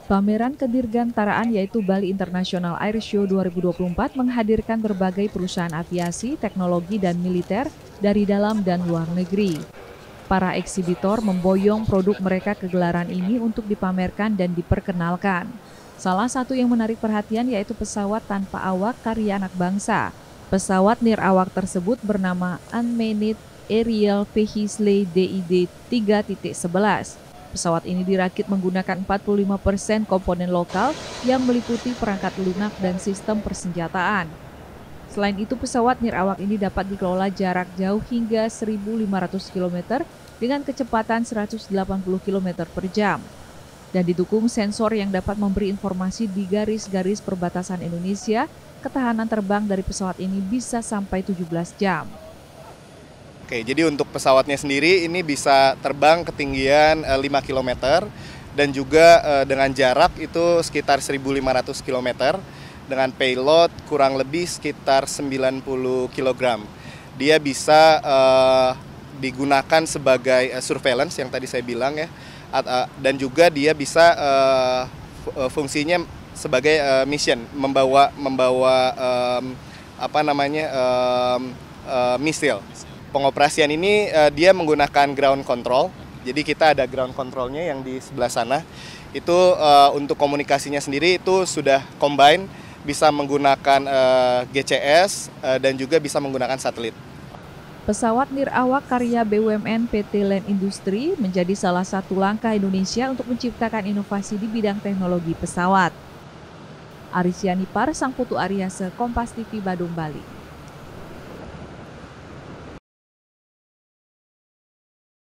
Pameran kedirgantaraan yaitu Bali International Air Show 2024 menghadirkan berbagai perusahaan aviasi, teknologi, dan militer dari dalam dan luar negeri. Para eksibitor memboyong produk mereka ke gelaran ini untuk dipamerkan dan diperkenalkan. Salah satu yang menarik perhatian yaitu pesawat tanpa awak karya anak bangsa. Pesawat nirawak tersebut bernama Unmanned Aerial Vehicle DID 3.11. Pesawat ini dirakit menggunakan 45% komponen lokal yang meliputi perangkat lunak dan sistem persenjataan. Selain itu, pesawat nirawak ini dapat dikelola jarak jauh hingga 1.500 km dengan kecepatan 180 km per jam. Dan didukung sensor yang dapat memberi informasi di garis-garis perbatasan Indonesia, ketahanan terbang dari pesawat ini bisa sampai 17 jam. Oke, jadi untuk pesawatnya sendiri ini bisa terbang ketinggian 5 km dan juga dengan jarak itu sekitar 1.500 km dengan payload kurang lebih sekitar 90 kg. Dia bisa digunakan sebagai surveillance yang tadi saya bilang ya, dan juga dia bisa fungsinya sebagai mission, membawa misil. Pengoperasian ini dia menggunakan ground control, jadi kita ada ground controlnya yang di sebelah sana. Itu untuk komunikasinya sendiri itu sudah combine, bisa menggunakan GCS dan juga bisa menggunakan satelit. Pesawat nirawak karya BUMN PT Land Industri menjadi salah satu langkah Indonesia untuk menciptakan inovasi di bidang teknologi pesawat. Arisyani Par, Sang Putu Aryase, Kompas TV, Badung, Bali.